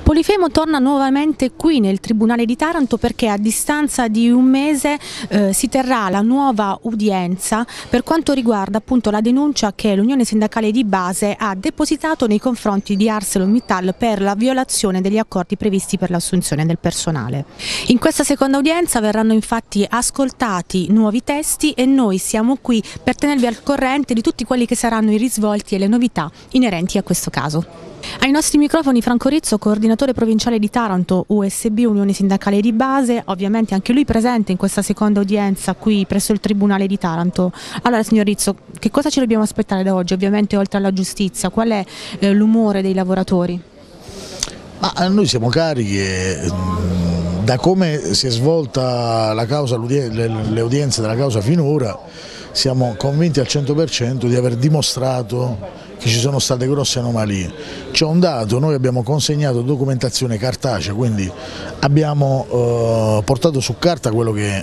Polifemo torna nuovamente qui nel Tribunale di Taranto perché a distanza di un mese si terrà la nuova udienza per quanto riguarda appunto la denuncia che l'Unione Sindacale di Base ha depositato nei confronti di ArcelorMittal per la violazione degli accordi previsti per l'assunzione del personale. In questa seconda udienza verranno infatti ascoltati nuovi testi e noi siamo qui per tenervi al corrente di tutti quelli che saranno i risvolti e le novità inerenti a questo caso. Ai nostri microfoni Franco Rizzo, coordinatore provinciale di Taranto, USB, Unione Sindacale di Base, ovviamente anche lui presente in questa seconda udienza qui presso il Tribunale di Taranto. Allora signor Rizzo, che cosa ci dobbiamo aspettare da oggi? Ovviamente oltre alla giustizia, qual è l'umore dei lavoratori? Noi siamo carichi e da come si è svolta la causa, le udienze della causa finora, siamo convinti al 100% di aver dimostrato che ci sono state grosse anomalie. C'è un dato: noi abbiamo consegnato documentazione cartacea, quindi abbiamo portato su carta quello che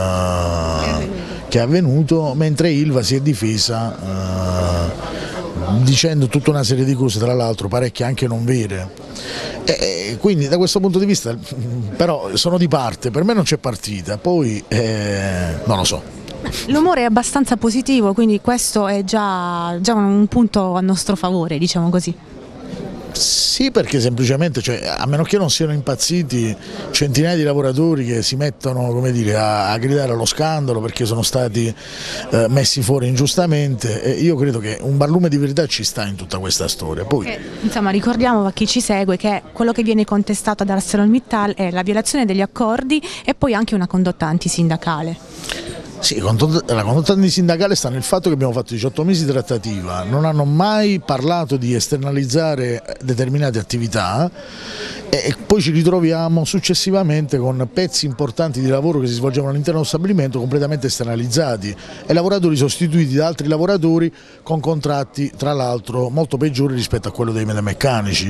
è avvenuto, mentre Ilva si è difesa dicendo tutta una serie di cose, tra l'altro parecchie anche non vere. Quindi da questo punto di vista però sono di parte, per me non c'è partita, poi non lo so. L'umore è abbastanza positivo, quindi questo è già un punto a nostro favore, diciamo così. Sì, perché semplicemente, a meno che non siano impazziti centinaia di lavoratori che si mettono, come dire, a gridare allo scandalo perché sono stati messi fuori ingiustamente, io credo che un barlume di verità ci sta in tutta questa storia. Poi, insomma, ricordiamo a chi ci segue che quello che viene contestato ad ArcelorMittal è la violazione degli accordi e poi anche una condotta antisindacale. Sì, la condotta antisindacale sta nel fatto che abbiamo fatto 18 mesi di trattativa, non hanno mai parlato di esternalizzare determinate attività e poi ci ritroviamo successivamente con pezzi importanti di lavoro che si svolgevano all'interno dello stabilimento completamente esternalizzati e lavoratori sostituiti da altri lavoratori con contratti tra l'altro molto peggiori rispetto a quello dei metalmeccanici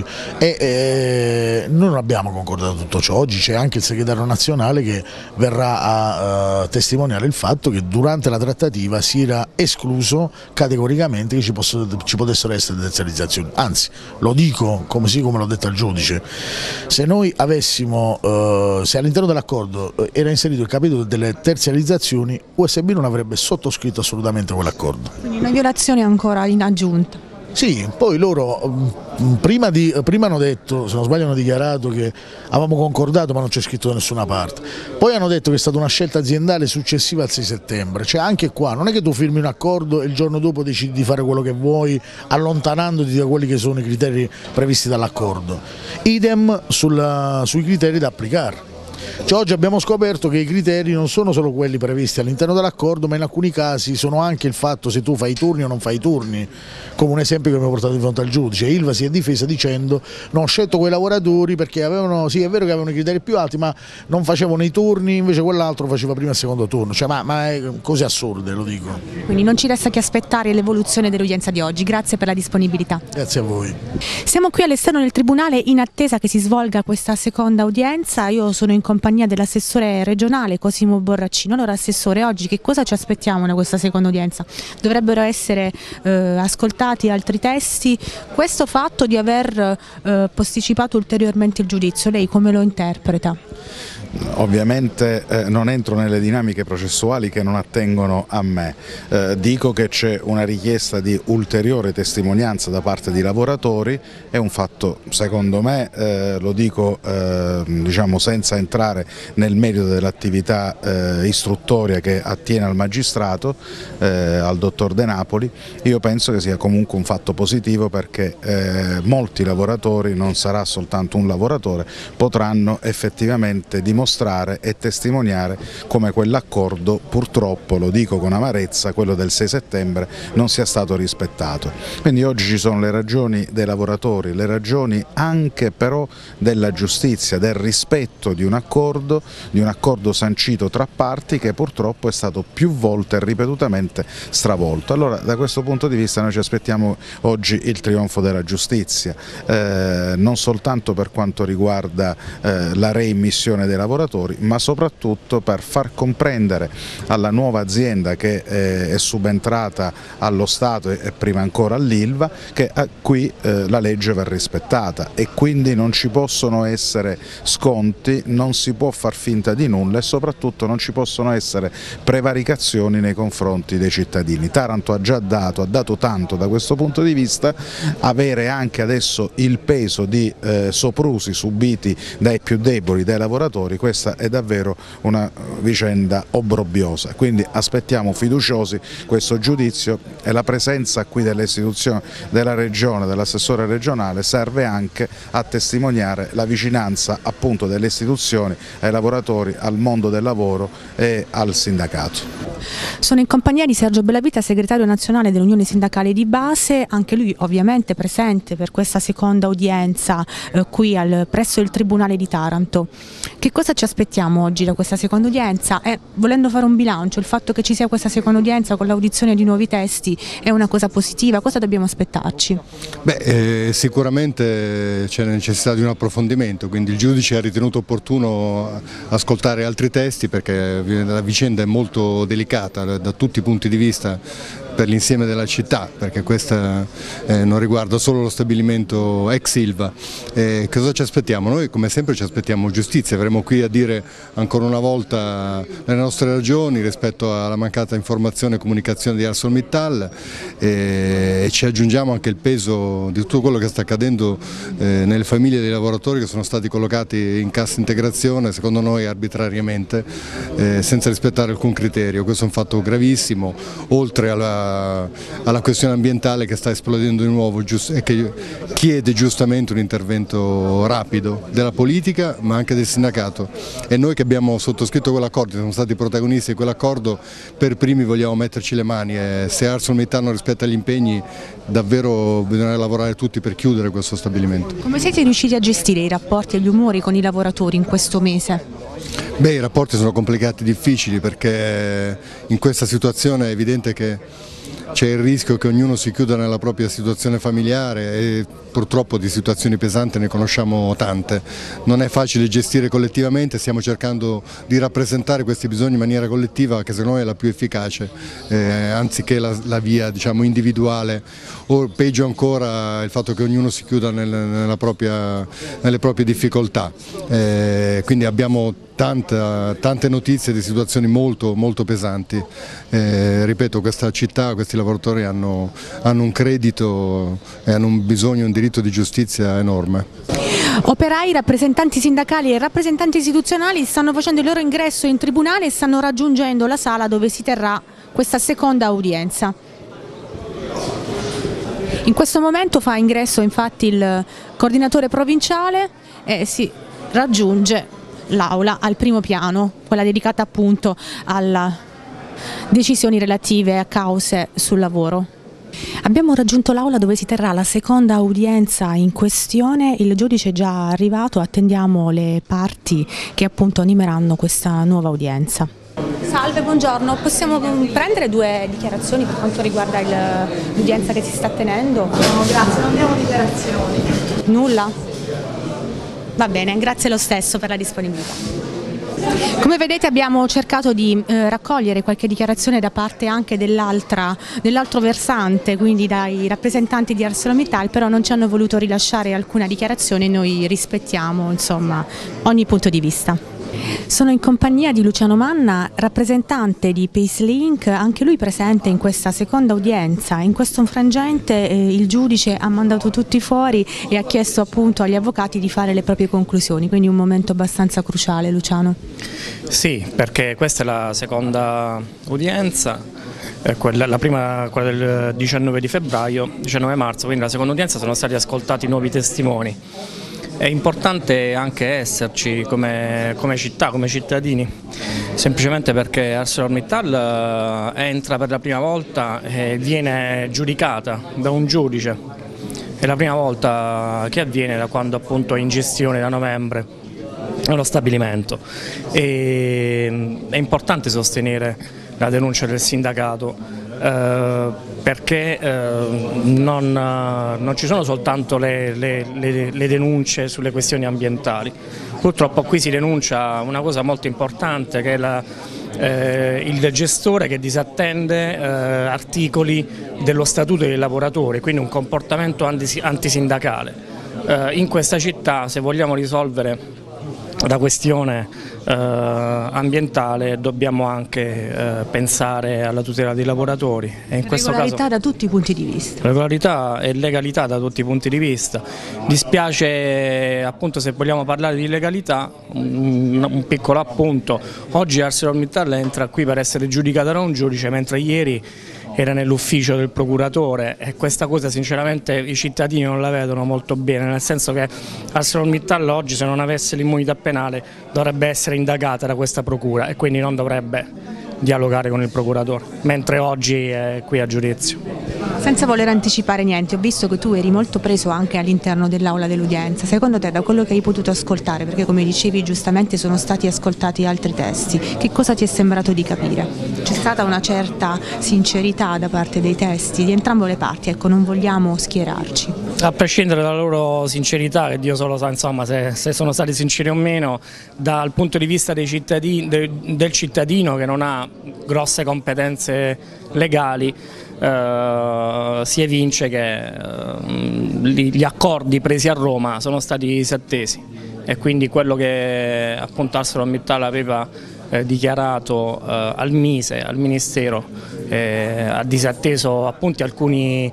e noi non abbiamo concordato tutto ciò. Oggi c'è anche il segretario nazionale che verrà a testimoniare il fatto che durante la trattativa si era escluso categoricamente che ci potessero essere terziarizzazioni, anzi lo dico così come l'ho detto al giudice: se noi avessimo, se all'interno dell'accordo era inserito il capitolo delle terziarizzazioni, USB non avrebbe sottoscritto assolutamente quell'accordo. Quindi una violazione ancora in aggiunta. Sì, poi loro prima hanno detto, se non sbaglio hanno dichiarato che avevamo concordato ma non c'è scritto da nessuna parte, poi hanno detto che è stata una scelta aziendale successiva al 6 settembre, cioè anche qua non è che tu firmi un accordo e il giorno dopo decidi di fare quello che vuoi allontanandoti da quelli che sono i criteri previsti dall'accordo, idem sui criteri da applicare. Oggi abbiamo scoperto che i criteri non sono solo quelli previsti all'interno dell'accordo, ma in alcuni casi sono anche il fatto se tu fai i turni o non fai i turni, come un esempio che abbiamo portato di fronte al giudice. Ilva si è difesa dicendo: non ho scelto quei lavoratori perché avevano, sì è vero che avevano i criteri più alti, ma non facevano i turni, invece quell'altro faceva prima e secondo turno, ma è cose assurde, lo dico. Quindi non ci resta che aspettare l'evoluzione dell'udienza di oggi. Grazie per la disponibilità. Grazie a voi. Siamo qui all'esterno del Tribunale in attesa che si svolga questa seconda udienza. Io sono in compagnia dell'assessore regionale Cosimo Borraccino. Allora assessore, oggi che cosa ci aspettiamo da questa seconda udienza? Dovrebbero essere ascoltati altri testi. Questo fatto di aver posticipato ulteriormente il giudizio, lei come lo interpreta? Ovviamente non entro nelle dinamiche processuali che non attengono a me, dico che c'è una richiesta di ulteriore testimonianza da parte di lavoratori, è un fatto secondo me, lo dico diciamo senza entrare nel merito dell'attività istruttoria che attiene al magistrato, al dottor De Napoli, io penso che sia comunque un fatto positivo perché molti lavoratori, non sarà soltanto un lavoratore, potranno effettivamente dimostrare e testimoniare come quell'accordo, purtroppo, lo dico con amarezza, quello del 6 settembre, non sia stato rispettato. Quindi oggi ci sono le ragioni dei lavoratori, le ragioni anche però della giustizia, del rispetto di un accordo sancito tra parti che purtroppo è stato più volte e ripetutamente stravolto. Allora da questo punto di vista noi ci aspettiamo oggi il trionfo della giustizia, non soltanto per quanto riguarda la reimmissione dei lavoratori, lavoratori, ma soprattutto per far comprendere alla nuova azienda che è subentrata allo Stato e prima ancora all'Ilva che qui la legge va rispettata e quindi non ci possono essere sconti, non si può far finta di nulla e soprattutto non ci possono essere prevaricazioni nei confronti dei cittadini. Taranto ha già dato tanto da questo punto di vista, avere anche adesso il peso di soprusi subiti dai più deboli, dai lavoratori, questa è davvero una vicenda obbrobriosa, quindi aspettiamo fiduciosi questo giudizio e la presenza qui delle istituzioni della Regione, dell'assessore regionale serve anche a testimoniare la vicinanza appunto delle istituzioni ai lavoratori, al mondo del lavoro e al sindacato. Sono in compagnia di Sergio Bellavita, segretario nazionale dell'Unione Sindacale di Base, anche lui ovviamente presente per questa seconda udienza qui presso il Tribunale di Taranto. Che cosa ci aspettiamo oggi da questa seconda udienza? Volendo fare un bilancio, il fatto che ci sia questa seconda udienza con l'audizione di nuovi testi è una cosa positiva? Cosa dobbiamo aspettarci? Sicuramente c'è la necessità di un approfondimento, quindi il giudice ha ritenuto opportuno ascoltare altri testi perché la vicenda è molto delicata da tutti i punti di vista per l'insieme della città, perché questa non riguarda solo lo stabilimento ex Ilva. Cosa ci aspettiamo? Noi come sempre ci aspettiamo giustizia, avremo qui a dire ancora una volta le nostre ragioni rispetto alla mancata informazione e comunicazione di ArcelorMittal e ci aggiungiamo anche il peso di tutto quello che sta accadendo nelle famiglie dei lavoratori che sono stati collocati in cassa integrazione, secondo noi arbitrariamente, senza rispettare alcun criterio. Questo è un fatto gravissimo, oltre alla questione ambientale che sta esplodendo di nuovo e che chiede giustamente un intervento rapido della politica ma anche del sindacato, e noi che abbiamo sottoscritto quell'accordo, siamo stati protagonisti di quell'accordo, per primi vogliamo metterci le mani e se ArcelorMittal non rispetta gli impegni davvero bisogna lavorare tutti per chiudere questo stabilimento. Come siete riusciti a gestire i rapporti e gli umori con i lavoratori in questo mese? I rapporti sono complicati e difficili perché in questa situazione è evidente che c'è il rischio che ognuno si chiuda nella propria situazione familiare e purtroppo di situazioni pesanti ne conosciamo tante. Non è facile gestire collettivamente, stiamo cercando di rappresentare questi bisogni in maniera collettiva che secondo noi è la più efficace, anziché la via individuale o peggio ancora il fatto che ognuno si chiuda nelle proprie difficoltà. Quindi abbiamo tante notizie di situazioni molto pesanti. Ripeto, questa città, questi lavoratori hanno un credito e hanno un bisogno, un diritto di giustizia enorme. Operai, rappresentanti sindacali e rappresentanti istituzionali stanno facendo il loro ingresso in tribunale e stanno raggiungendo la sala dove si terrà questa seconda udienza. In questo momento fa ingresso infatti il coordinatore provinciale e si raggiunge l'aula al primo piano, quella dedicata appunto alle decisioni relative a cause sul lavoro. Abbiamo raggiunto l'aula dove si terrà la seconda udienza in questione, il giudice è già arrivato, attendiamo le parti che appunto animeranno questa nuova udienza. Salve, buongiorno, possiamo prendere due dichiarazioni per quanto riguarda l'udienza che si sta tenendo? No, grazie, non abbiamo dichiarazioni. Nulla? Va bene, grazie lo stesso per la disponibilità. Come vedete abbiamo cercato di raccogliere qualche dichiarazione da parte anche dell'altro versante, quindi dai rappresentanti di ArcelorMittal, però non ci hanno voluto rilasciare alcuna dichiarazione, noi rispettiamo insomma ogni punto di vista. Sono in compagnia di Luciano Manna, rappresentante di PaceLink, anche lui presente in questa seconda udienza. In questo frangente il giudice ha mandato tutti fuori e ha chiesto appunto agli avvocati di fare le proprie conclusioni, quindi un momento abbastanza cruciale, Luciano. Sì, perché questa è la seconda udienza, la prima quella del 19 marzo, quindi la seconda udienza sono stati ascoltati nuovi testimoni. È importante anche esserci come città, come cittadini, semplicemente perché ArcelorMittal entra per la prima volta e viene giudicata da un giudice. È la prima volta che avviene da quando appunto è in gestione da novembre lo stabilimento. È importante sostenere la denuncia del sindacato. perché non ci sono soltanto le denunce sulle questioni ambientali. Purtroppo qui si denuncia una cosa molto importante, che è il gestore che disattende articoli dello Statuto dei lavoratori, quindi un comportamento antisindacale. In questa città, se vogliamo risolvere la questione ambientale, dobbiamo anche pensare alla tutela dei lavoratori. E in questo regolarità caso, da tutti i punti di vista. regolarità e legalità da tutti i punti di vista. Dispiace, appunto, se vogliamo parlare di legalità, un piccolo appunto: oggi ArcelorMittal entra qui per essere giudicata da un giudice, mentre ieri era nell'ufficio del procuratore, e questa cosa sinceramente i cittadini non la vedono molto bene, nel senso che ArcelorMittal oggi, se non avesse l'immunità penale, dovrebbe essere indagata da questa procura e quindi non dovrebbe dialogare con il procuratore, mentre oggi è qui a giudizio. Senza voler anticipare niente, ho visto che tu eri molto preso anche all'interno dell'aula dell'udienza. Secondo te, da quello che hai potuto ascoltare, perché come dicevi giustamente sono stati ascoltati altri testi, che cosa ti è sembrato di capire? C'è stata una certa sincerità da parte dei testi, di entrambe le parti, ecco, non vogliamo schierarci. A prescindere dalla loro sincerità, che Dio solo sa insomma se sono stati sinceri o meno, dal punto di vista dei cittadini, del cittadino che non ha grosse competenze legali, si evince che gli accordi presi a Roma sono stati disattesi, e quindi quello che appunto ArcelorMittal aveva dichiarato al Mise, al Ministero, ha disatteso appunto alcuni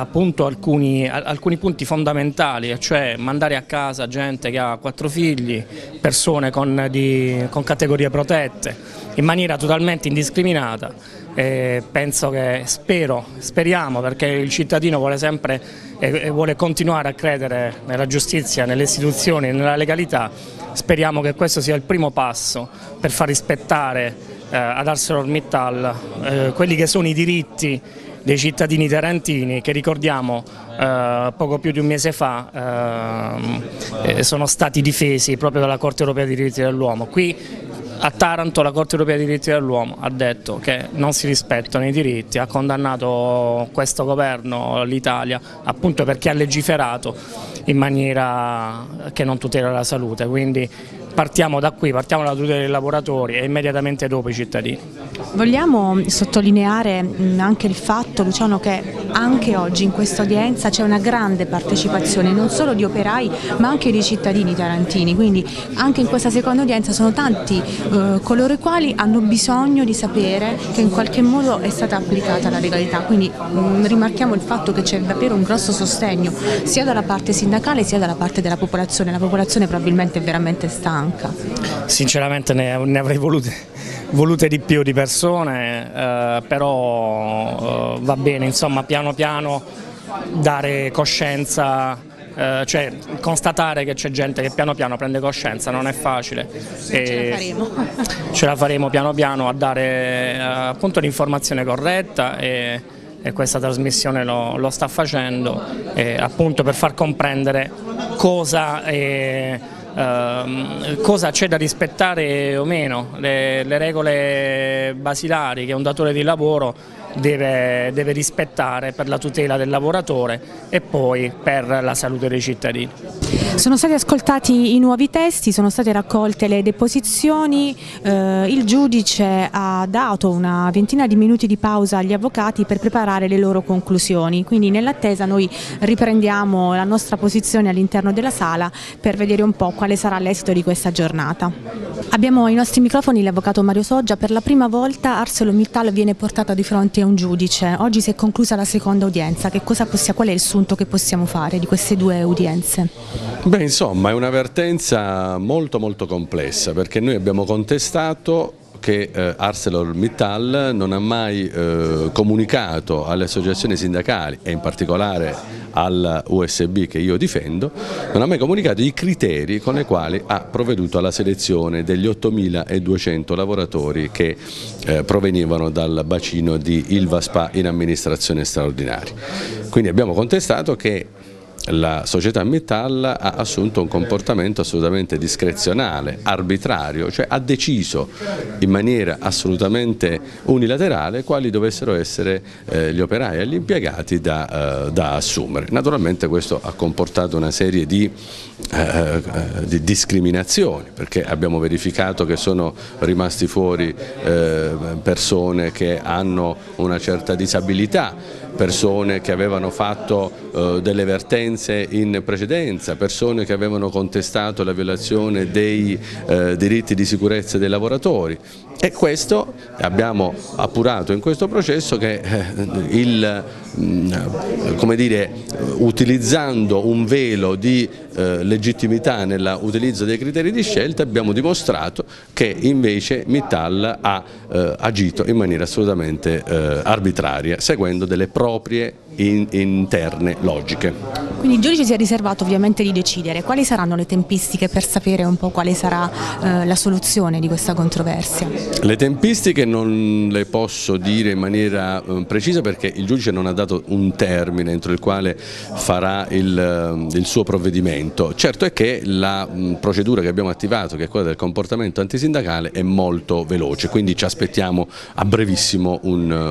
punti fondamentali, cioè mandare a casa gente che ha 4 figli, persone con categorie protette, in maniera totalmente indiscriminata. Penso che speriamo, perché il cittadino vuole sempre e vuole continuare a credere nella giustizia, nelle istituzioni e nella legalità. Speriamo che questo sia il primo passo per far rispettare ad ArcelorMittal quelli che sono i diritti dei cittadini tarantini, che ricordiamo poco più di un mese fa sono stati difesi proprio dalla Corte Europea dei Diritti dell'Uomo. Qui a Taranto la Corte Europea dei Diritti dell'Uomo ha detto che non si rispettano i diritti, ha condannato questo governo, l'Italia, appunto perché ha legiferato in maniera che non tutela la salute. Quindi partiamo da qui, partiamo dalla tutela dei lavoratori e immediatamente dopo i cittadini. Vogliamo sottolineare anche il fatto, Luciano, che anche oggi in questa udienza c'è una grande partecipazione non solo di operai ma anche di cittadini tarantini, quindi anche in questa seconda udienza sono tanti coloro i quali hanno bisogno di sapere che in qualche modo è stata applicata la legalità, quindi rimarchiamo il fatto che c'è davvero un grosso sostegno sia dalla parte sindacale sia dalla parte della popolazione. La popolazione probabilmente è veramente stanca. Sinceramente ne avrei volute di più di persone, però va bene, insomma, piano piano dare coscienza, cioè constatare che c'è gente che piano piano prende coscienza, non è facile. Ce la faremo piano piano a dare appunto l'informazione corretta, e questa trasmissione lo sta facendo, appunto per far comprendere cosa c'è da rispettare o meno, le regole basilari che un datore di lavoro deve rispettare per la tutela del lavoratore e poi per la salute dei cittadini. Sono stati ascoltati i nuovi testi, sono state raccolte le deposizioni, il giudice ha dato una ventina di minuti di pausa agli avvocati per preparare le loro conclusioni, quindi nell'attesa noi riprendiamo la nostra posizione all'interno della sala per vedere un po' quale sarà l'esito di questa giornata. Abbiamo ai nostri microfoni l'avvocato Mario Soggia. Per la prima volta ArcelorMittal viene portata di fronte a un giudice, oggi si è conclusa la seconda udienza, qual è il sunto che possiamo fare di queste due udienze? Beh, insomma, è un'avvertenza molto complessa, perché noi abbiamo contestato che ArcelorMittal non ha mai comunicato alle associazioni sindacali e in particolare al USB che io difendo, non ha mai comunicato i criteri con i quali ha provveduto alla selezione degli 8.200 lavoratori che provenivano dal bacino di Ilva Spa in amministrazione straordinaria. Quindi abbiamo contestato che la società Mittal ha assunto un comportamento assolutamente discrezionale, arbitrario, cioè ha deciso in maniera assolutamente unilaterale quali dovessero essere gli operai e gli impiegati da assumere. Naturalmente questo ha comportato una serie di discriminazioni, perché abbiamo verificato che sono rimasti fuori persone che hanno una certa disabilità, persone che avevano fatto delle vertenze in precedenza, persone che avevano contestato la violazione dei diritti di sicurezza dei lavoratori, e questo abbiamo appurato in questo processo che come dire, utilizzando un velo di legittimità nell'utilizzo dei criteri di scelta, abbiamo dimostrato che invece Mittal ha agito in maniera assolutamente arbitraria, seguendo delle proprie interne logiche. Quindi il giudice si è riservato ovviamente di decidere quali saranno le tempistiche per sapere un po' quale sarà la soluzione di questa controversia. Le tempistiche non le posso dire in maniera precisa, perché il giudice non ha dato un termine entro il quale farà il suo provvedimento. Certo è che la procedura che abbiamo attivato, che è quella del comportamento antisindacale, è molto veloce, quindi ci aspettiamo a brevissimo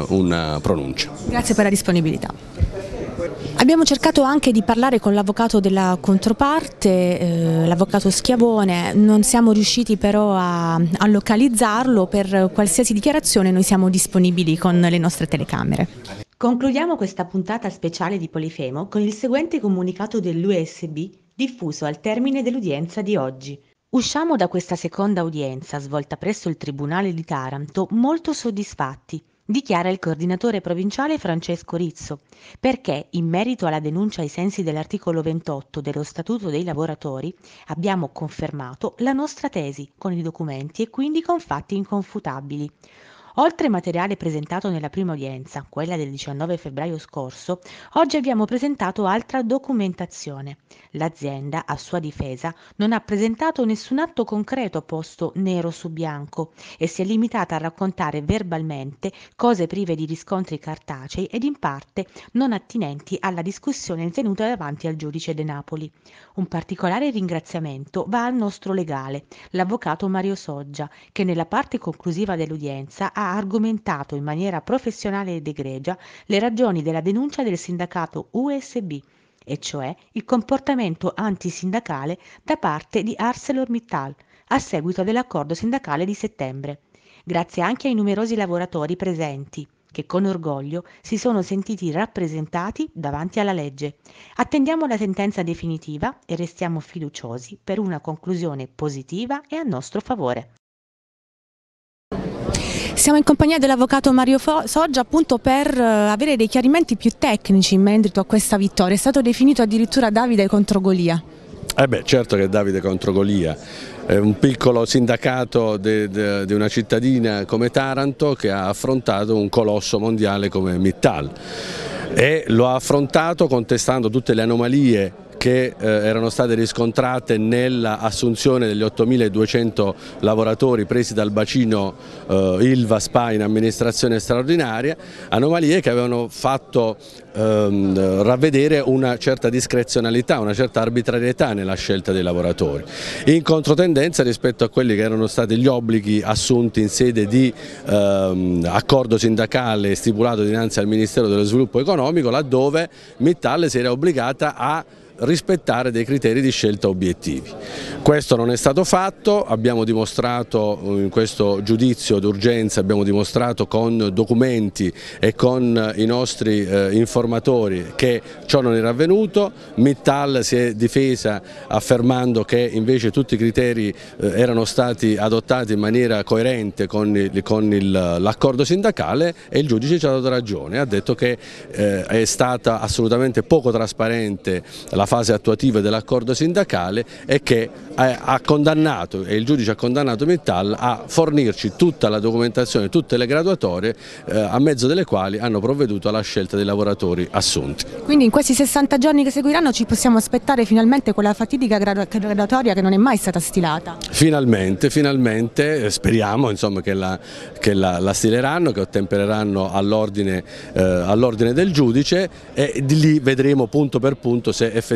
una pronuncia. Grazie per la disponibilità. Abbiamo cercato anche di parlare con l'avvocato della controparte, l'avvocato Schiavone, non siamo riusciti però a localizzarlo. Per qualsiasi dichiarazione noi siamo disponibili con le nostre telecamere. Concludiamo questa puntata speciale di Polifemo con il seguente comunicato dell'USB diffuso al termine dell'udienza di oggi. Usciamo da questa seconda udienza svolta presso il Tribunale di Taranto molto soddisfatti, dichiara il coordinatore provinciale Francesco Rizzo, perché in merito alla denuncia ai sensi dell'articolo 28 dello Statuto dei lavoratori abbiamo confermato la nostra tesi con i documenti e quindi con fatti inconfutabili. Oltre al materiale presentato nella prima udienza, quella del 19 febbraio scorso, oggi abbiamo presentato altra documentazione. L'azienda, a sua difesa, non ha presentato nessun atto concreto posto nero su bianco e si è limitata a raccontare verbalmente cose prive di riscontri cartacei ed in parte non attinenti alla discussione tenuta davanti al giudice De Napoli. Un particolare ringraziamento va al nostro legale, l'avvocato Mario Soggia, che nella parte conclusiva dell'udienza ha argomentato in maniera professionale ed egregia le ragioni della denuncia del sindacato USB, e cioè il comportamento antisindacale da parte di ArcelorMittal a seguito dell'accordo sindacale di settembre. Grazie anche ai numerosi lavoratori presenti, che con orgoglio si sono sentiti rappresentati davanti alla legge. Attendiamo la sentenza definitiva e restiamo fiduciosi per una conclusione positiva e a nostro favore. Siamo in compagnia dell'avvocato Mario Soggia appunto per avere dei chiarimenti più tecnici in merito a questa vittoria. È stato definito addirittura Davide contro Golia. Certo che è Davide contro Golia, è un piccolo sindacato di una cittadina come Taranto che ha affrontato un colosso mondiale come Mittal, e lo ha affrontato contestando tutte le anomalie che erano state riscontrate nell'assunzione degli 8.200 lavoratori presi dal bacino Ilva SpA in amministrazione straordinaria, anomalie che avevano fatto ravvedere una certa discrezionalità, una certa arbitrarietà nella scelta dei lavoratori, in controtendenza rispetto a quelli che erano stati gli obblighi assunti in sede di accordo sindacale stipulato dinanzi al Ministero dello Sviluppo Economico, laddove Mittal si era obbligata a rispettare dei criteri di scelta obiettivi. Questo non è stato fatto, abbiamo dimostrato in questo giudizio d'urgenza, abbiamo dimostrato con documenti e con i nostri informatori che ciò non era avvenuto. Mittal si è difesa affermando che invece tutti i criteri erano stati adottati in maniera coerente con l'accordo sindacale, e il giudice ci ha dato ragione, ha detto che è stata assolutamente poco trasparente la fase attuativa dell'accordo sindacale e che ha condannato, e il giudice ha condannato Mittal a fornirci tutta la documentazione, tutte le graduatorie a mezzo delle quali hanno provveduto alla scelta dei lavoratori assunti. Quindi in questi 60 giorni che seguiranno ci possiamo aspettare finalmente quella fatidica graduatoria che non è mai stata stilata? Finalmente, speriamo insomma, che la stileranno, che ottempereranno all'ordine del giudice, e di lì vedremo punto per punto se effettivamente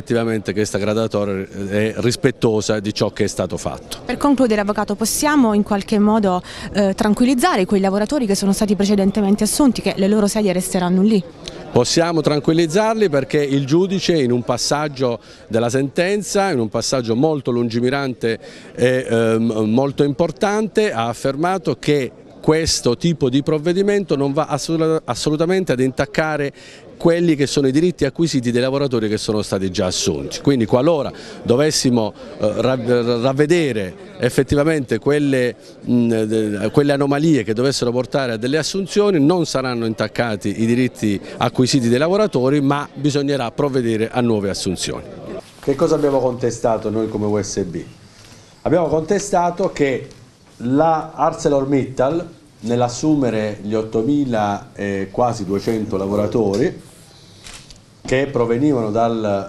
effettivamente questa graduatoria è rispettosa di ciò che è stato fatto. Per concludere, Avvocato, possiamo in qualche modo tranquillizzare quei lavoratori che sono stati precedentemente assunti, che le loro sedie resteranno lì? Possiamo tranquillizzarli perché il giudice, in un passaggio della sentenza, in un passaggio molto lungimirante e molto importante, ha affermato che questo tipo di provvedimento non va assolutamente ad intaccare quelli che sono i diritti acquisiti dei lavoratori che sono stati già assunti. Quindi qualora dovessimo ravvedere effettivamente quelle anomalie che dovessero portare a delle assunzioni, non saranno intaccati i diritti acquisiti dei lavoratori, ma bisognerà provvedere a nuove assunzioni. Che cosa abbiamo contestato noi come USB? Abbiamo contestato che la ArcelorMittal, nell'assumere gli 8.000 e quasi 200 lavoratori che provenivano dal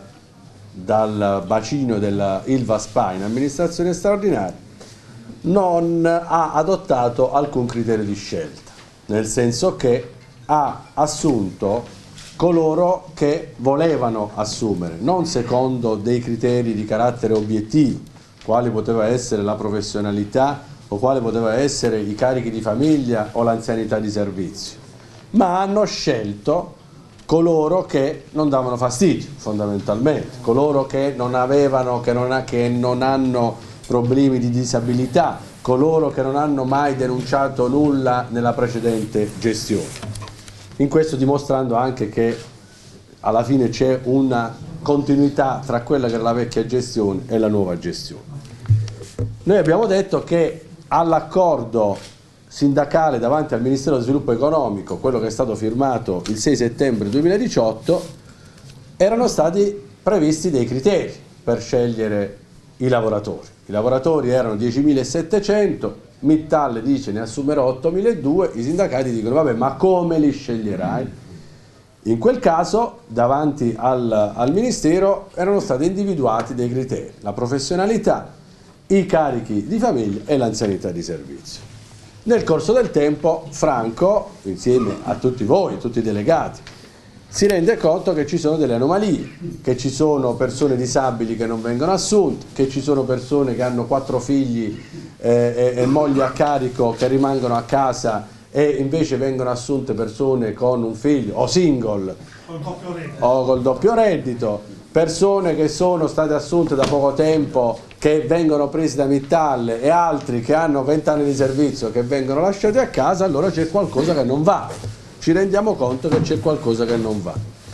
bacino della Ilva SpA in amministrazione straordinaria, non ha adottato alcun criterio di scelta, nel senso che ha assunto coloro che volevano assumere, non secondo dei criteri di carattere obiettivo, quali poteva essere la professionalità o quale poteva essere i carichi di famiglia o l'anzianità di servizio, ma hanno scelto coloro che non davano fastidio, fondamentalmente, coloro che non avevano, che non hanno problemi di disabilità, coloro che non hanno mai denunciato nulla nella precedente gestione. In questo dimostrando anche che alla fine c'è una continuità tra quella che era la vecchia gestione e la nuova gestione. Noi abbiamo detto che all'accordo sindacale davanti al Ministero dello Sviluppo Economico, quello che è stato firmato il 6 settembre 2018, erano stati previsti dei criteri per scegliere i lavoratori. I lavoratori erano 10.700, Mittal dice ne assumerò 8.200, i sindacati dicono vabbè, ma come li sceglierai? In quel caso davanti al Ministero erano stati individuati dei criteri, la professionalità, i carichi di famiglia e l'anzianità di servizio. Nel corso del tempo Franco, insieme a tutti voi, tutti i delegati, si rende conto che ci sono delle anomalie, che ci sono persone disabili che non vengono assunte, che ci sono persone che hanno 4 figli e mogli a carico che rimangono a casa e invece vengono assunte persone con un figlio o single o col doppio reddito, persone che sono state assunte da poco tempo che vengono presi da Mittal e altri che hanno 20 anni di servizio che vengono lasciati a casa. Allora c'è qualcosa che non va, ci rendiamo conto che c'è qualcosa che non va.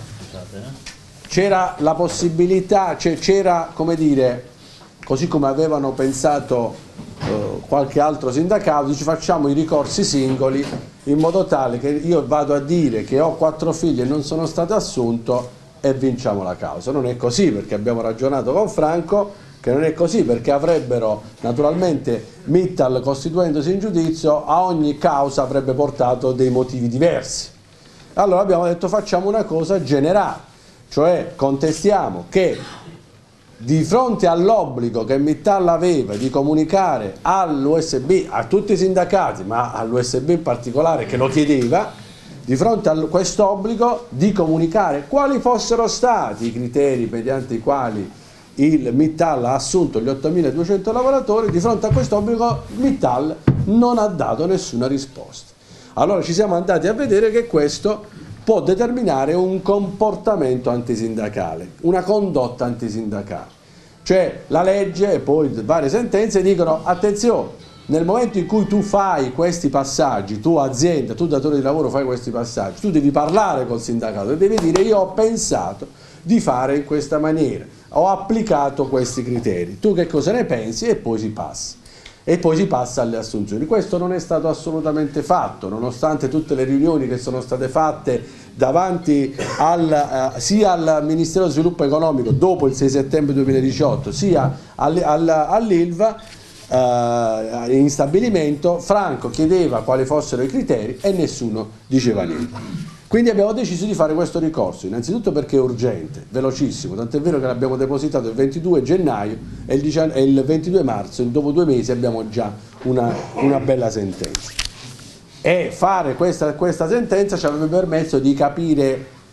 C'era la possibilità, c'era, come dire, così come avevano pensato qualche altro sindacato, dice facciamo i ricorsi singoli in modo tale che io vado a dire che ho 4 figli e non sono stato assunto e vinciamo la causa. Non è così, perché abbiamo ragionato con Franco che non è così, perché avrebbero naturalmente Mittal, costituendosi in giudizio, a ogni causa avrebbe portato dei motivi diversi. Allora abbiamo detto facciamo una cosa generale, cioè contestiamo che di fronte all'obbligo che Mittal aveva di comunicare all'USB, a tutti i sindacati, ma all'USB in particolare che lo chiedeva, di fronte a questo obbligo di comunicare quali fossero stati i criteri mediante i quali il Mittal ha assunto gli 8.200 lavoratori, di fronte a questo obbligo Mittal non ha dato nessuna risposta. Allora ci siamo andati a vedere che questo può determinare un comportamento antisindacale, una condotta antisindacale. Cioè la legge e poi varie sentenze dicono attenzione, nel momento in cui tu fai questi passaggi, tu azienda, tu datore di lavoro fai questi passaggi, tu devi parlare col sindacato e devi dire io ho pensato di fare in questa maniera, ho applicato questi criteri, tu che cosa ne pensi? E poi si passa. E poi si passa alle assunzioni. Questo non è stato assolutamente fatto, nonostante tutte le riunioni che sono state fatte davanti sia al Ministero dello Sviluppo Economico dopo il 6 settembre 2018, sia all'Ilva in stabilimento. Franco chiedeva quali fossero i criteri e nessuno diceva niente. Quindi abbiamo deciso di fare questo ricorso, innanzitutto perché è urgente, velocissimo, tant'è vero che l'abbiamo depositato il 22 gennaio e il 22 marzo, dopo 2 mesi abbiamo già una bella sentenza. E fare questa sentenza ci avrebbe permesso di capire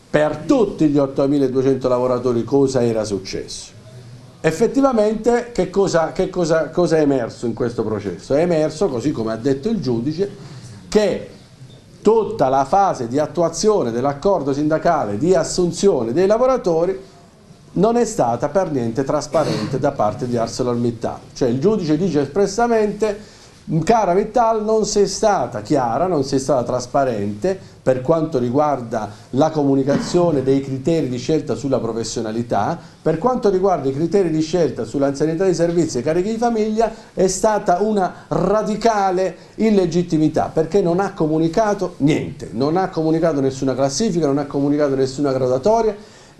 per tutti gli 8.200 lavoratori cosa era successo. Effettivamente che cosa è emerso in questo processo? È emerso, così come ha detto il giudice, che tutta la fase di attuazione dell'accordo sindacale di assunzione dei lavoratori non è stata per niente trasparente da parte di ArcelorMittal. Cioè il giudice dice espressamente: cara Mittal, non sei stata chiara, non sei stata trasparente per quanto riguarda la comunicazione dei criteri di scelta sulla professionalità, per quanto riguarda i criteri di scelta sull'anzianità di servizio e carichi di famiglia è stata una radicale illegittimità, perché non ha comunicato niente, non ha comunicato nessuna classifica, non ha comunicato nessuna graduatoria.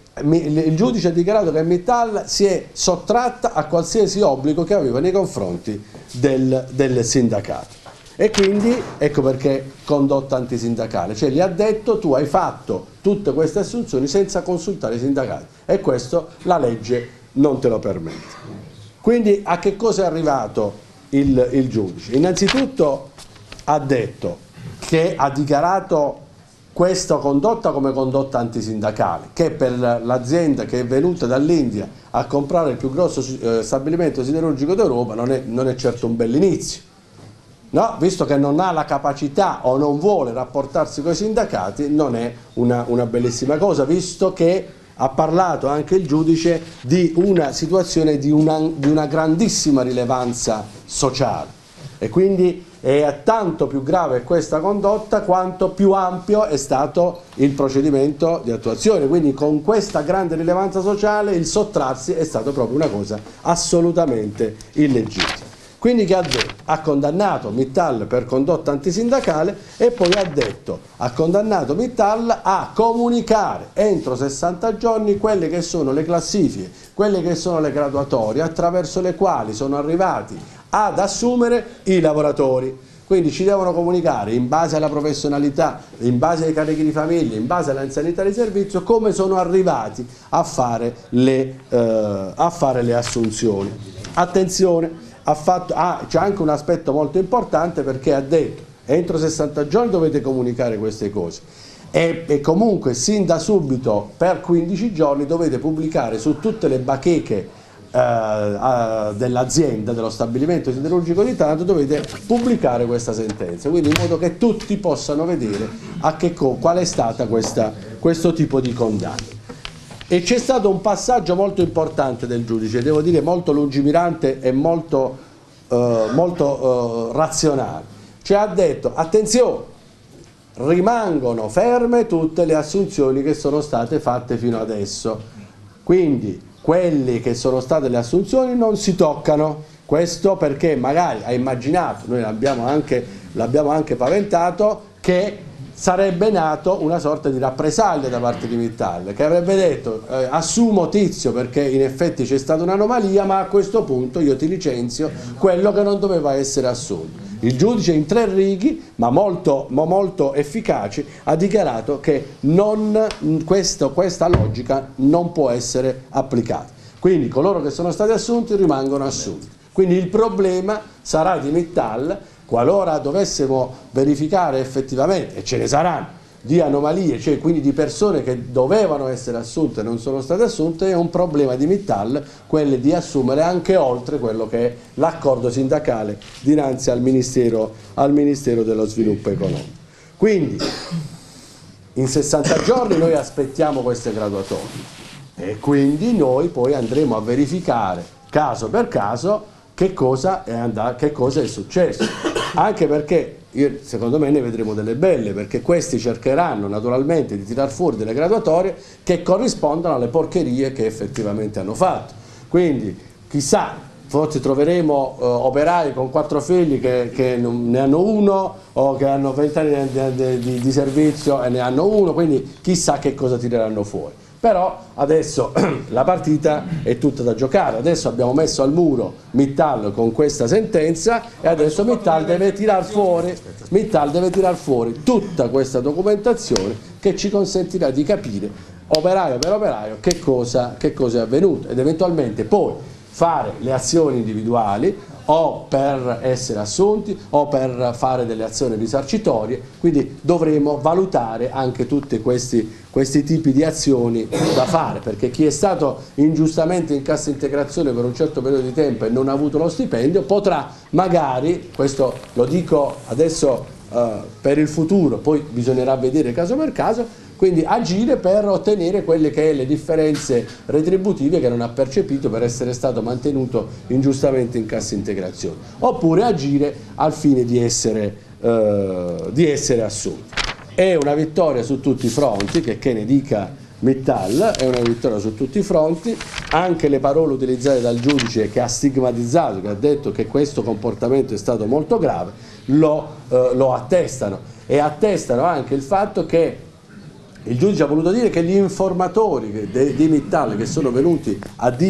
Il giudice ha dichiarato che Mittal si è sottratta a qualsiasi obbligo che aveva nei confronti del sindacato, e quindi ecco perché condotta antisindacale, cioè gli ha detto: tu hai fatto tutte queste assunzioni senza consultare i sindacati, e questo la legge non te lo permette. Quindi a che cosa è arrivato il giudice? Innanzitutto ha detto che ha dichiarato questa condotta come condotta antisindacale, che per l'azienda che è venuta dall'India a comprare il più grosso stabilimento siderurgico d'Europa non è certo un bell'inizio, no? Visto che non ha la capacità o non vuole rapportarsi con i sindacati, non è una bellissima cosa, visto che ha parlato anche il giudice di una situazione di una grandissima rilevanza sociale, e quindi è tanto più grave questa condotta quanto più ampio è stato il procedimento di attuazione. Quindi con questa grande rilevanza sociale il sottrarsi è stato proprio una cosa assolutamente illegittima. Quindi che ha detto? Ha condannato Mittal per condotta antisindacale, e poi ha condannato Mittal a comunicare entro 60 giorni quelle che sono le classifiche, quelle che sono le graduatorie attraverso le quali sono arrivati ad assumere i lavoratori. Quindi ci devono comunicare in base alla professionalità, in base ai carichi di famiglia, in base all'anzianità di servizio, come sono arrivati a fare le assunzioni. Attenzione, c'è anche un aspetto molto importante, perché ha detto: entro 60 giorni dovete comunicare queste cose, e comunque sin da subito per 15 giorni dovete pubblicare su tutte le bacheche dell'azienda, dello stabilimento siderurgico di Taranto, dovete pubblicare questa sentenza, quindi in modo che tutti possano vedere qual è stata questo tipo di condanna. E c'è stato un passaggio molto importante del giudice, devo dire molto lungimirante e molto razionale, cioè ha detto: attenzione, rimangono ferme tutte le assunzioni che sono state fatte fino adesso, quindi quelle che sono state le assunzioni non si toccano. Questo perché magari ha immaginato, noi l'abbiamo anche paventato, che sarebbe nato una sorta di rappresaglia da parte di Mittal, che avrebbe detto: assumo Tizio perché in effetti c'è stata un'anomalia, ma a questo punto io ti licenzio quello che non doveva essere assunto. Il giudice in 3 righe, ma molto efficaci, ha dichiarato che questa logica non può essere applicata. Quindi coloro che sono stati assunti rimangono assunti. Quindi il problema sarà di Mittal, qualora dovessimo verificare effettivamente, e ce ne saranno, di anomalie, cioè quindi di persone che dovevano essere assunte e non sono state assunte, è un problema di Mittal quello di assumere anche oltre quello che è l'accordo sindacale dinanzi al Ministero dello Sviluppo Economico. Quindi in 60 giorni noi aspettiamo queste graduatorie, e quindi noi poi andremo a verificare caso per caso che cosa è successo, anche perché secondo me ne vedremo delle belle, perché questi cercheranno naturalmente di tirar fuori delle graduatorie che corrispondono alle porcherie che effettivamente hanno fatto. Quindi chissà, forse troveremo operai con 4 figli che ne hanno uno, o che hanno 20 anni di servizio e ne hanno uno, quindi chissà che cosa tireranno fuori. Però adesso la partita è tutta da giocare, adesso abbiamo messo al muro Mittal con questa sentenza, e adesso Mittal deve tirar fuori tutta questa documentazione che ci consentirà di capire operaio per operaio che cosa è avvenuto, ed eventualmente poi fare le azioni individuali o per essere assunti o per fare delle azioni risarcitorie, quindi dovremo valutare anche tutti questi tipi di azioni da fare, perché chi è stato ingiustamente in cassa integrazione per un certo periodo di tempo e non ha avuto lo stipendio potrà magari, questo lo dico adesso per il futuro, poi bisognerà vedere caso per caso, quindi agire per ottenere quelle che è le differenze retributive che non ha percepito per essere stato mantenuto ingiustamente in cassa integrazione, oppure agire al fine di essere assunti. È una vittoria su tutti i fronti, che ne dica Mittal, è una vittoria su tutti i fronti. Anche le parole utilizzate dal giudice, che ha stigmatizzato, che ha detto che questo comportamento è stato molto grave, lo attestano, e attestano anche il fatto che il giudice ha voluto dire che gli informatori di Mittal che sono venuti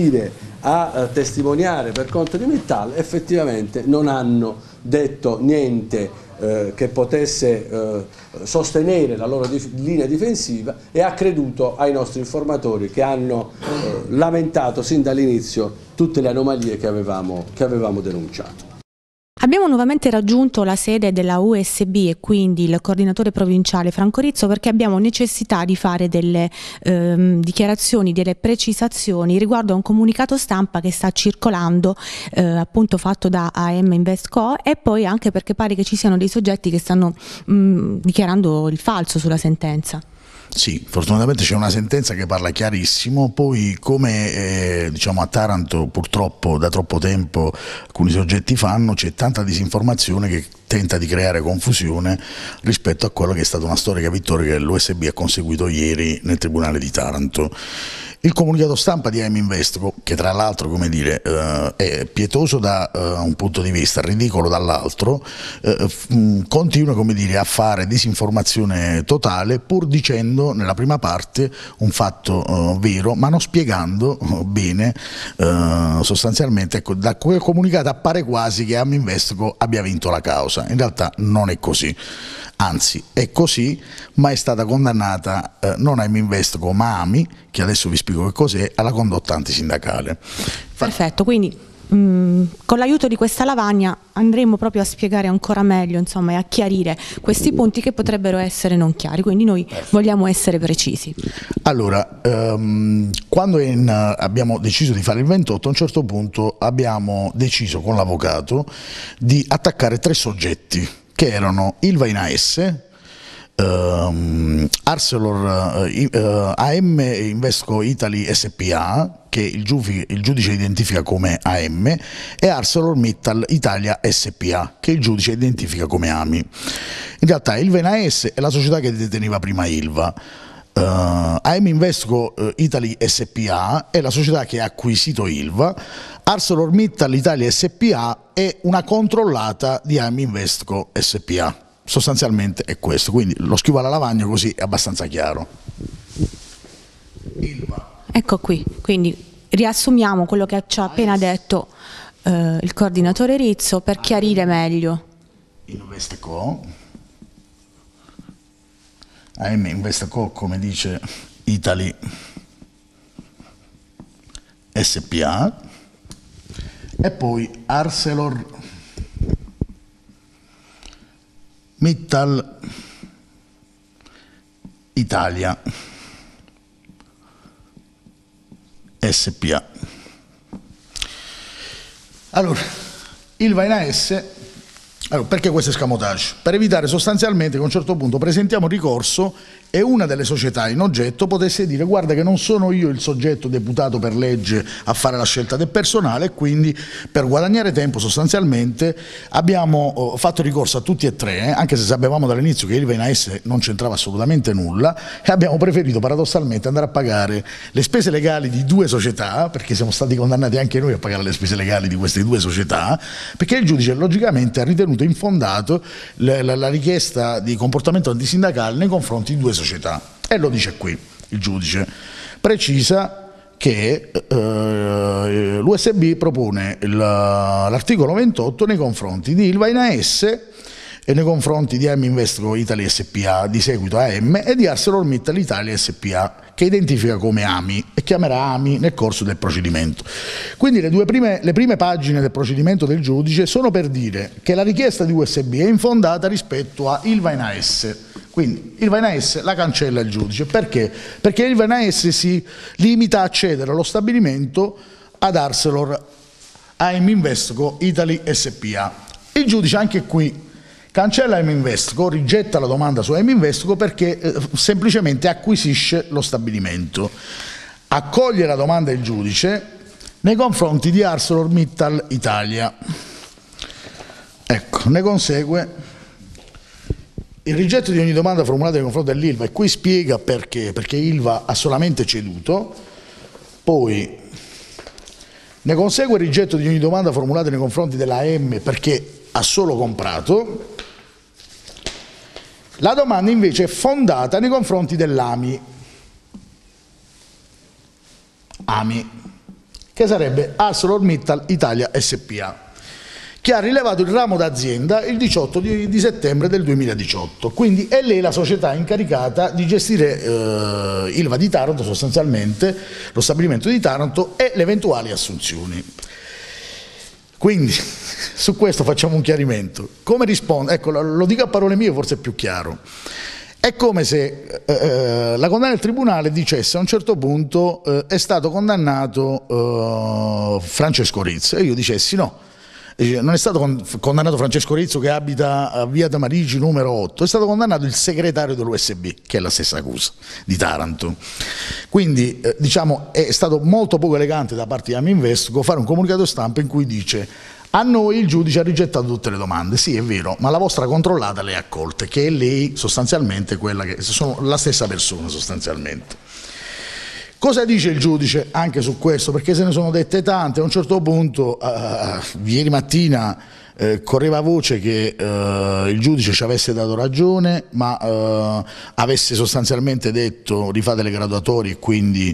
a testimoniare per conto di Mittal effettivamente non hanno detto niente che potesse sostenere la loro linea difensiva, e ha creduto ai nostri informatori, che hanno lamentato sin dall'inizio tutte le anomalie che avevamo denunciato. Abbiamo nuovamente raggiunto la sede della USB e quindi il coordinatore provinciale Franco Rizzo, perché abbiamo necessità di fare delle dichiarazioni, delle precisazioni riguardo a un comunicato stampa che sta circolando, appunto fatto da AM Investco, e poi anche perché pare che ci siano dei soggetti che stanno dichiarando il falso sulla sentenza. Sì, fortunatamente c'è una sentenza che parla chiarissimo, poi come diciamo a Taranto purtroppo da troppo tempo alcuni soggetti fanno, c'è tanta disinformazione che tenta di creare confusione rispetto a quello che è stata una storica vittoria che l'USB ha conseguito ieri nel Tribunale di Taranto. Il comunicato stampa di AM Investco, che tra l'altro, come dire, è pietoso da un punto di vista, ridicolo dall'altro, continua, come dire, a fare disinformazione totale, pur dicendo nella prima parte un fatto vero, ma non spiegando bene sostanzialmente. Ecco, da quel comunicato appare quasi che AM Investco abbia vinto la causa. In realtà non è così. Anzi, è così, ma è stata condannata non AM Investco ma AMI, che adesso vi spiego che cos'è, alla condotta antisindacale. Perfetto, quindi con l'aiuto di questa lavagna andremo proprio a spiegare ancora meglio, insomma, e a chiarire questi punti che potrebbero essere non chiari, quindi noi vogliamo essere precisi. Allora, quando abbiamo deciso di fare il 28, a un certo punto abbiamo deciso con l'avvocato di attaccare 3 soggetti, che erano Ilva in AS, Arcelor, AM Investco Italy SPA, che il giudice identifica come AM, e ArcelorMittal Italia SPA, che il giudice identifica come AMI. In realtà Ilva in AS è la società che deteneva prima Ilva. AM Investco Italy SPA è la società che ha acquisito Ilva. ArcelorMittal Italia SPA è una controllata di AM Investco SPA. Sostanzialmente è questo, quindi lo scrivo alla lavagna così è abbastanza chiaro. Ilva. Ecco qui, quindi riassumiamo quello che ci ha appena detto il coordinatore Rizzo per chiarire meglio. Investco, AM Investco, come dice Italy SPA, e poi ArcelorMittal Italia SPA. Allora, Ilva in AS, allora, perché questo escamotage? Per evitare sostanzialmente che a un certo punto presentiamo ricorso e una delle società in oggetto potesse dire: guarda che non sono io il soggetto deputato per legge a fare la scelta del personale, e quindi per guadagnare tempo sostanzialmente abbiamo fatto ricorso a tutti e 3, anche se sapevamo dall'inizio che Ilva in AS non c'entrava assolutamente nulla, e abbiamo preferito paradossalmente andare a pagare le spese legali di 2 società, perché siamo stati condannati anche noi a pagare le spese legali di queste 2 società, perché il giudice logicamente ha ritenuto infondato la richiesta di comportamento antisindacale nei confronti di 2 società, e lo dice qui il giudice, precisa che l'USB propone l'articolo 28 nei confronti di Ilva in AS e nei confronti di AM Investco Italy SPA, di seguito AM, e di ArcelorMittal Italia SPA, che identifica come AMI e chiamerà AMI nel corso del procedimento. Quindi le prime pagine del procedimento del giudice sono per dire che la richiesta di USB è infondata rispetto a Ilva in AS. Quindi Ilva in AS la cancella il giudice. Perché? Perché Ilva in AS si limita a cedere lo stabilimento ad Arcelor AM Investco Italy SPA. Il giudice anche qui cancella AM Investco, rigetta la domanda su AM Investco perché semplicemente acquisisce lo stabilimento. Accoglie la domanda del giudice nei confronti di ArcelorMittal Italia. Ecco, ne consegue il rigetto di ogni domanda formulata nei confronti dell'Ilva, e qui spiega perché, perché Ilva ha solamente ceduto. Poi ne consegue il rigetto di ogni domanda formulata nei confronti della AM perché ha solo comprato. La domanda invece è fondata nei confronti dell'AMI, che sarebbe ArcelorMittal Italia SPA, che ha rilevato il ramo d'azienda il 18 di settembre del 2018. Quindi è lei la società incaricata di gestire Ilva di Taranto, sostanzialmente lo stabilimento di Taranto, e le eventuali assunzioni. Quindi su questo facciamo un chiarimento. Come risponde? Ecco, lo dico a parole mie, forse è più chiaro. È come se la condanna del tribunale dicesse a un certo punto è stato condannato Francesco Rizzo, e io dicessi no. Non è stato condannato Francesco Rizzo che abita a via Tamarigi numero 8, è stato condannato il segretario dell'USB, che è la stessa accusa, di Taranto. Quindi diciamo è stato molto poco elegante da parte di AM Investco fare un comunicato stampa in cui dice: a noi il giudice ha rigettato tutte le domande. Sì, è vero, ma la vostra controllata le ha accolte, che è lei sostanzialmente quella che sono la stessa persona sostanzialmente. Cosa dice il giudice anche su questo? Perché se ne sono dette tante. A un certo punto, ieri mattina, correva voce che il giudice ci avesse dato ragione, ma avesse sostanzialmente detto rifate le graduatorie e quindi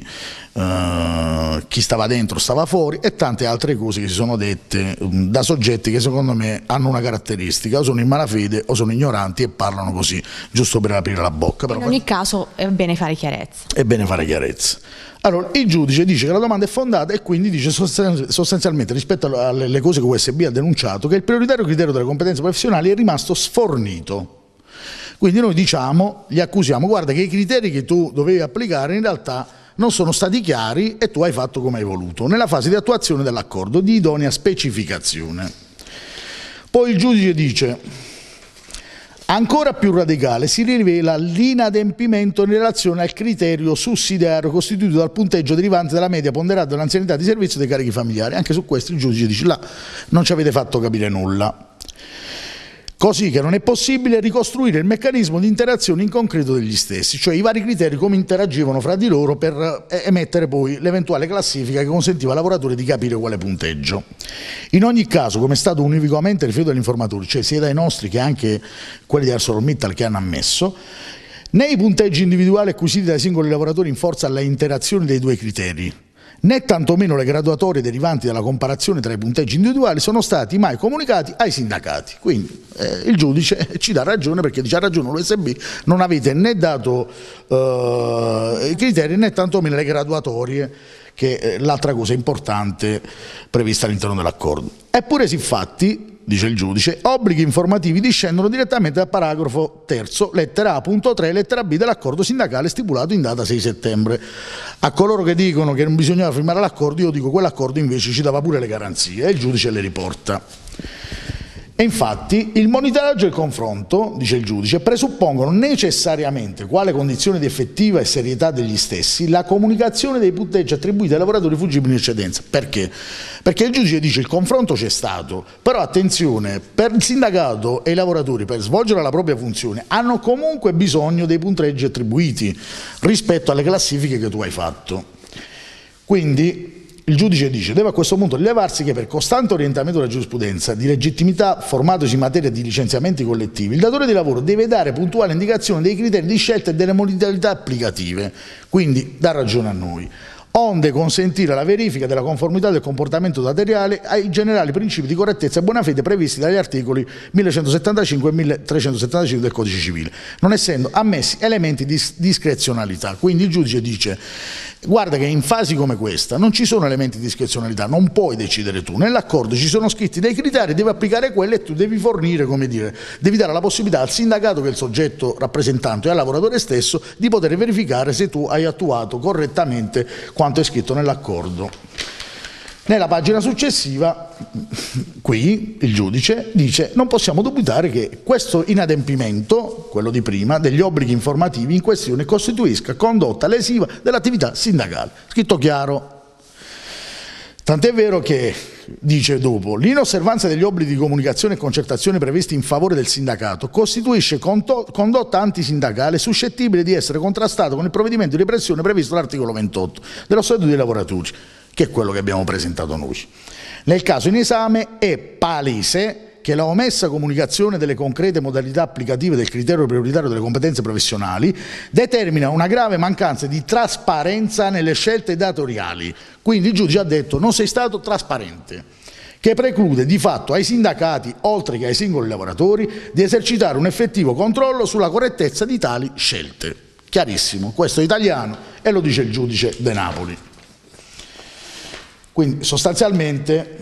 chi stava dentro stava fuori, e tante altre cose che si sono dette da soggetti che secondo me hanno una caratteristica: o sono in malafede o sono ignoranti e parlano così, giusto per aprire la bocca. Però in ogni caso è bene fare chiarezza. È bene fare chiarezza. Allora, il giudice dice che la domanda è fondata e quindi dice sostanzialmente, rispetto alle cose che USB ha denunciato, che il prioritario criterio delle competenze professionali è rimasto sfornito. Quindi noi diciamo, gli accusiamo: guarda che i criteri che tu dovevi applicare in realtà non sono stati chiari e tu hai fatto come hai voluto, nella fase di attuazione dell'accordo di idonea specificazione. Poi il giudice dice: ancora più radicale si rivela l'inadempimento in relazione al criterio sussidiario costituito dal punteggio derivante dalla media ponderata dell'anzianità di servizio dei carichi familiari. Anche su questo il giudice dice: là non ci avete fatto capire nulla. Così che non è possibile ricostruire il meccanismo di interazione in concreto degli stessi, cioè i vari criteri come interagivano fra di loro per emettere poi l'eventuale classifica che consentiva ai lavoratori di capire quale punteggio. In ogni caso, come è stato univocamente riferito dagli informatori, cioè sia dai nostri che anche quelli di ArcelorMittal che hanno ammesso, né i punteggi individuali acquisiti dai singoli lavoratori in forza alle interazioni dei due criteri, né tantomeno le graduatorie derivanti dalla comparazione tra i punteggi individuali sono stati mai comunicati ai sindacati. Quindi il giudice ci dà ragione, perché dice: ha ragione l'USB, non avete né dato i criteri né tantomeno le graduatorie, che è l'altra cosa importante prevista all'interno dell'accordo. Eppure siffatti, dice il giudice, obblighi informativi discendono direttamente dal paragrafo terzo, lettera A, punto 3, lettera B dell'accordo sindacale stipulato in data 6 settembre. A coloro che dicono che non bisognava firmare l'accordo, io dico che quell'accordo invece ci dava pure le garanzie, e il giudice le riporta. E infatti il monitoraggio e il confronto, dice il giudice, presuppongono necessariamente, quale condizione di effettiva e serietà degli stessi, la comunicazione dei punteggi attribuiti ai lavoratori fuggibili in eccedenza. Perché? Perché il giudice dice: il confronto c'è stato, però attenzione, per il sindacato e i lavoratori, per svolgere la propria funzione, hanno comunque bisogno dei punteggi attribuiti rispetto alle classifiche che tu hai fatto. Quindi il giudice dice: deve a questo punto rilevarsi che per costante orientamento della giurisprudenza di legittimità formatosi in materia di licenziamenti collettivi, il datore di lavoro deve dare puntuale indicazione dei criteri di scelta e delle modalità applicative. Quindi dà ragione a noi. onde consentire la verifica della conformità del comportamento datoriale ai generali principi di correttezza e buona fede previsti dagli articoli 1175 e 1375 del Codice Civile, non essendo ammessi elementi di discrezionalità. Quindi il giudice dice: guarda che in fasi come questa non ci sono elementi di discrezionalità, non puoi decidere tu, nell'accordo ci sono scritti dei criteri, devi applicare quelli e tu devi fornire, come dire, devi dare la possibilità al sindacato, che è il soggetto rappresentante, e al lavoratore stesso di poter verificare se tu hai attuato correttamente quanto è scritto nell'accordo. Nella pagina successiva, qui il giudice dice: non possiamo dubitare che questo inadempimento, quello di prima, degli obblighi informativi in questione costituisca condotta lesiva dell'attività sindacale. Scritto chiaro. Tant'è vero che dice dopo: l'inosservanza degli obblighi di comunicazione e concertazione previsti in favore del sindacato costituisce condotta antisindacale suscettibile di essere contrastata con il provvedimento di repressione previsto dall'articolo 28 dello Statuto dei lavoratori, che è quello che abbiamo presentato noi. Nel caso in esame è palese che la omessa comunicazione delle concrete modalità applicative del criterio prioritario delle competenze professionali determina una grave mancanza di trasparenza nelle scelte datoriali. Quindi il giudice ha detto: non sei stato trasparente, che preclude di fatto ai sindacati, oltre che ai singoli lavoratori, di esercitare un effettivo controllo sulla correttezza di tali scelte. Chiarissimo, questo è italiano e lo dice il giudice De Napoli. Quindi sostanzialmente,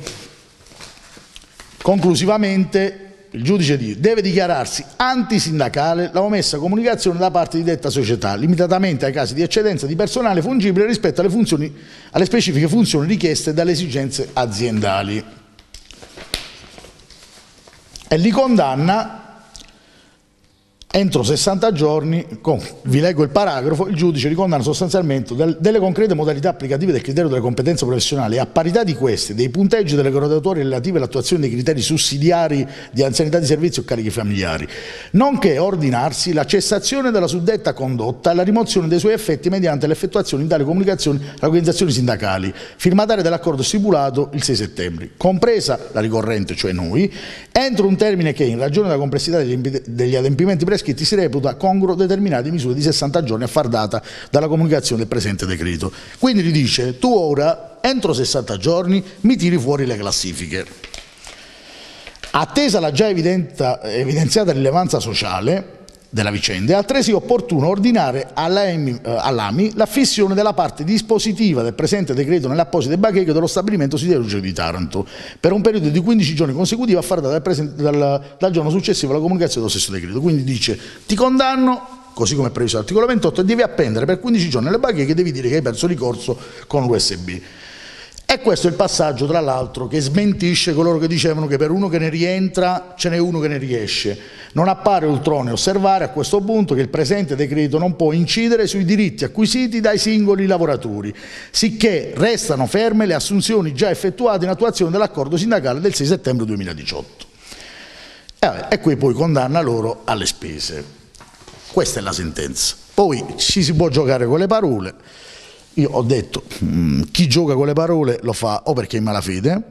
conclusivamente, il giudice deve dichiararsi antisindacale la omessa comunicazione da parte di detta società, limitatamente ai casi di eccedenza di personale fungibile rispetto alle specifiche funzioni richieste dalle esigenze aziendali. E li condanna entro 60 giorni, vi leggo il paragrafo, il giudice li condanna sostanzialmente delle concrete modalità applicative del criterio delle competenze professionali, a parità di queste, dei punteggi delle graduatorie relative all'attuazione dei criteri sussidiari di anzianità di servizio o carichi familiari, nonché ordinarsi la cessazione della suddetta condotta e la rimozione dei suoi effetti mediante l'effettuazione di tali comunicazioni alle organizzazioni sindacali, firmatarie dell'accordo stipulato il 6 settembre, compresa la ricorrente, cioè noi, entro un termine che, in ragione della complessità degli adempimenti prescritti, si reputa congruo determinare misure di 60 giorni a far data dalla comunicazione del presente decreto. Quindi gli dice: tu ora, entro 60 giorni, mi tiri fuori le classifiche. Attesa la già evidenziata rilevanza sociale della vicenda, è altresì opportuno ordinare all'AMI l'affissione della parte dispositiva del presente decreto nell'apposite bacheche dello stabilimento siderurgico di Taranto per un periodo di 15 giorni consecutivi a far data dal giorno successivo alla comunicazione dello stesso decreto. Quindi dice: ti condanno, così come è previsto dall'articolo 28, e devi appendere per 15 giorni le bacheche, devi dire che hai perso ricorso con l'USB. E questo è il passaggio, tra l'altro, che smentisce coloro che dicevano che per uno che ne rientra ce n'è uno che ne riesce. Non appare ultroneo osservare a questo punto che il presente decreto non può incidere sui diritti acquisiti dai singoli lavoratori, sicché restano ferme le assunzioni già effettuate in attuazione dell'accordo sindacale del 6 settembre 2018. E qui poi condanna loro alle spese. Questa è la sentenza. Poi ci si può giocare con le parole. Io ho detto: chi gioca con le parole lo fa o perché è in malafede,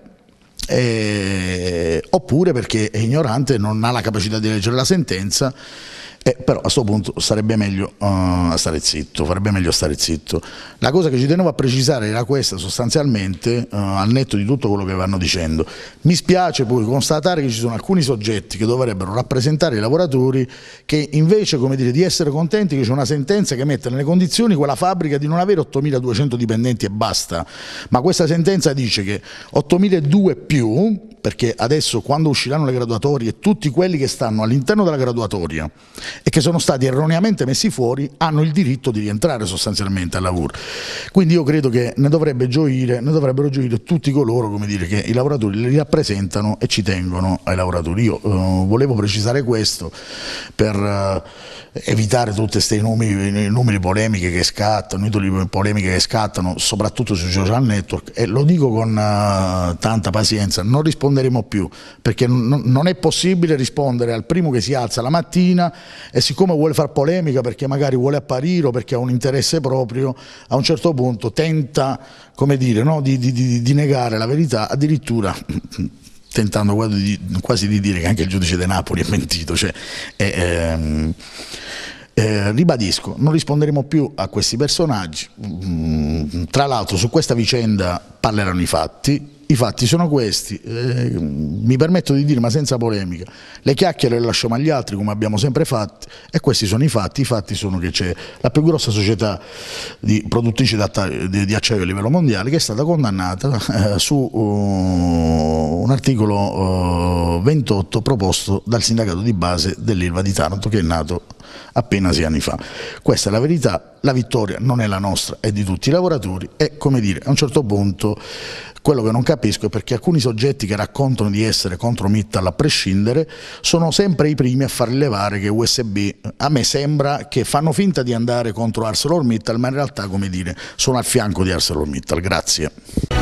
oppure perché è ignorante e non ha la capacità di leggere la sentenza, però a questo punto sarebbe meglio stare zitto, farebbe meglio stare zitto. La cosa che ci tenevo a precisare era questa, sostanzialmente, al netto di tutto quello che vanno dicendo. Mi spiace poi constatare che ci sono alcuni soggetti che dovrebbero rappresentare i lavoratori che invece, come dire, di essere contenti che c'è una sentenza che mette nelle condizioni quella fabbrica di non avere 8.200 dipendenti e basta, ma questa sentenza dice che 8.200 più, perché adesso quando usciranno le graduatorie tutti quelli che stanno all'interno della graduatoria e che sono stati erroneamente messi fuori hanno il diritto di rientrare sostanzialmente al lavoro. Quindi io credo che ne dovrebbero gioire tutti coloro, come dire, che i lavoratori li rappresentano e ci tengono ai lavoratori. Io volevo precisare questo per evitare tutte queste numeri polemiche che scattano, polemiche che scattano soprattutto sui social network, e lo dico con tanta pazienza: non risponderemo più, perché non è possibile rispondere al primo che si alza la mattina e, siccome vuole far polemica perché magari vuole apparire o perché ha un interesse proprio, a un certo punto tenta, come dire, no, di negare la verità, addirittura tentando quasi di dire che anche il giudice De Napoli è mentito. Cioè, Ribadisco, non risponderemo più a questi personaggi, tra l'altro su questa vicenda parleranno i fatti sono questi, mi permetto di dire ma senza polemica, le chiacchiere le lasciamo agli altri come abbiamo sempre fatto e questi sono i fatti sono che c'è la più grossa società produttrice di acciaio a livello mondiale che è stata condannata su un articolo 28 proposto dal sindacato di base dell'Ilva di Taranto che è nato appena 6 anni fa. Questa è la verità, la vittoria non è la nostra, è di tutti i lavoratori e come dire a un certo punto quello che non capisco è perché alcuni soggetti che raccontano di essere contro Mittal a prescindere sono sempre i primi a far rilevare che USB, a me sembra che fanno finta di andare contro ArcelorMittal ma in realtà come dire sono al fianco di ArcelorMittal. Grazie.